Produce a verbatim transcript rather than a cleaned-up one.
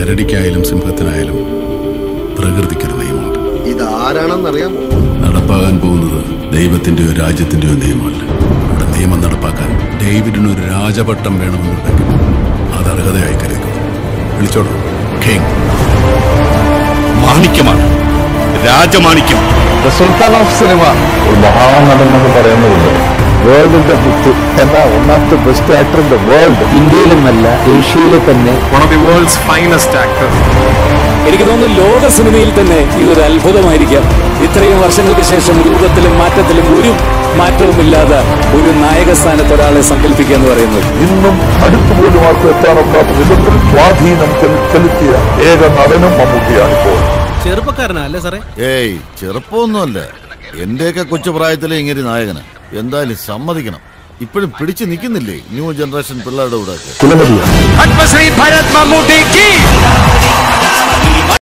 കരടിക്കായാലും സിംഹത്തിനായാലും പ്രകൃതിക്കൊരു നിയമമുണ്ട്. ഇതാരാണെന്നറിയാമോ? നടപ്പാകാൻ പോകുന്നത് ദൈവത്തിന്റെയോ രാജ്യത്തിന്റെയോ നിയമമല്ല. ഇവിടെ നിയമം നടപ്പാക്കാൻ ഡേവിഡിനൊരു രാജപട്ടം വേണമെന്നുണ്ടെങ്കിൽ അത് അർഹതയായി കരുതിക്കോളൂ. വിളിച്ചോളൂ, കിങ്. മാണിക്യമാണ്, രാജമാണിക്യം. സുൽത്താൻ ഓഫ് സിനിമ ഒരു മഹാനടനെന്ന് പറയുന്നതില്ല. വേൾഡിന്റെ മുത്ത് എന്ന one of the best actor in the world. ഇന്ത്യയിലെന്നല്ല ഏഷ്യയിലെ തന്നെ one of the world's finest actor. എനിക്ക് തോന്നുന്നു ലോക സിനിമയിൽ തന്നെ ഇതൊരു അത്ഭുതമായിരിക്കാം. ഇത്രയും വർഷങ്ങൾക്ക് ശേഷം രൂപത്തിലും മാറ്റത്തിലും ഒരു മാറ്റവുമില്ലാതെ ഒരു നായക സ്ഥാനത്ത് ഒരാളെ സങ്കല്പിക്കുക എന്ന് പറയുന്നത് ഇന്നും അടുത്തുപോലും ആർക്കും എത്താനൊക്കാത്ത വിധത്തിൽ സ്വാധീനം ചെലുത്തിയ ഏക നടനും മമ്മൂട്ടിയാണിപ്പോൾ. ചെറുപ്പക്കാരനല്ലേ സാറേ? ഏയ് ചെറുപ്പമൊന്നുമല്ല, എന്റെയൊക്കെ കൊച്ചു പ്രായത്തിലെ ഇങ്ങനെ നായകന്. എന്തായാലും സമ്മതിക്കണം, ഇപ്പോഴും പിടിച്ചു നിൽക്കുന്നില്ലേ ന്യൂ ജനറേഷൻ പിള്ളേരുടെ കൂടെ. പത്മശ്രീ ഭരത് മമ്മൂട്ടി.